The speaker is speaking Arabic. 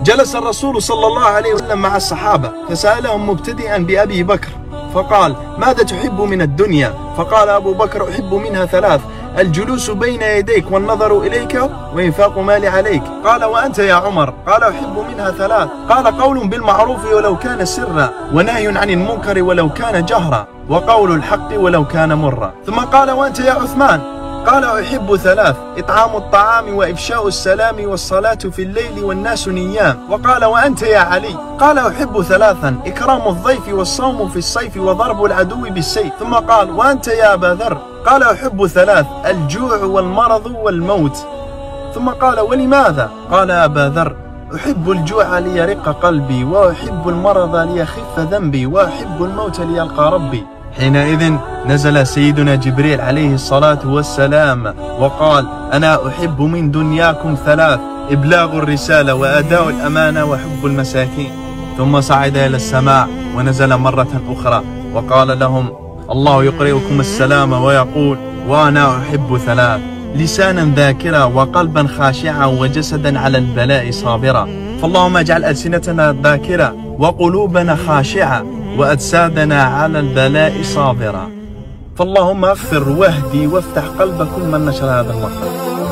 جلس الرسول صلى الله عليه وسلم مع الصحابة فسألهم مبتدئا بأبي بكر فقال: ماذا تحب من الدنيا؟ فقال أبو بكر: أحب منها ثلاث: الجلوس بين يديك والنظر إليك وإنفاق مالي عليك. قال: وأنت يا عمر؟ قال: أحب منها ثلاث: قال: قول بالمعروف ولو كان سرا، ونهي عن المنكر ولو كان جهرا، وقول الحق ولو كان مرا. ثم قال: وأنت يا عثمان؟ قال: أحب ثلاث: إطعام الطعام وإفشاء السلام والصلاة في الليل والناس نيام. وقال: وأنت يا علي؟ قال: أحب ثلاثا: إكرام الضيف والصوم في الصيف وضرب العدو بالسيف. ثم قال: وأنت يا أبا ذر؟ قال: أحب ثلاث: الجوع والمرض والموت. ثم قال: ولماذا؟ قال أبا ذر: أحب الجوع ليرق قلبي، وأحب المرض ليخف ذنبي، وأحب الموت ليلقى ربي. حينئذ نزل سيدنا جبريل عليه الصلاة والسلام وقال: أنا أحب من دنياكم ثلاث: إبلاغ الرسالة وأداء الأمانة وحب المساكين. ثم صعد إلى السماء ونزل مرة أخرى وقال لهم: الله يقرئكم السلام ويقول: وأنا أحب ثلاث: لسانا ذاكرا وقلبا خاشعا وجسدا على البلاء صابرا. فاللهم اجعل ألسنتنا ذاكرة وقلوبنا خاشعة وأجسادنا على البلاء صابرا. فاللهم اغفر واهدي وافتح قلب كل من نشر هذا المقطع.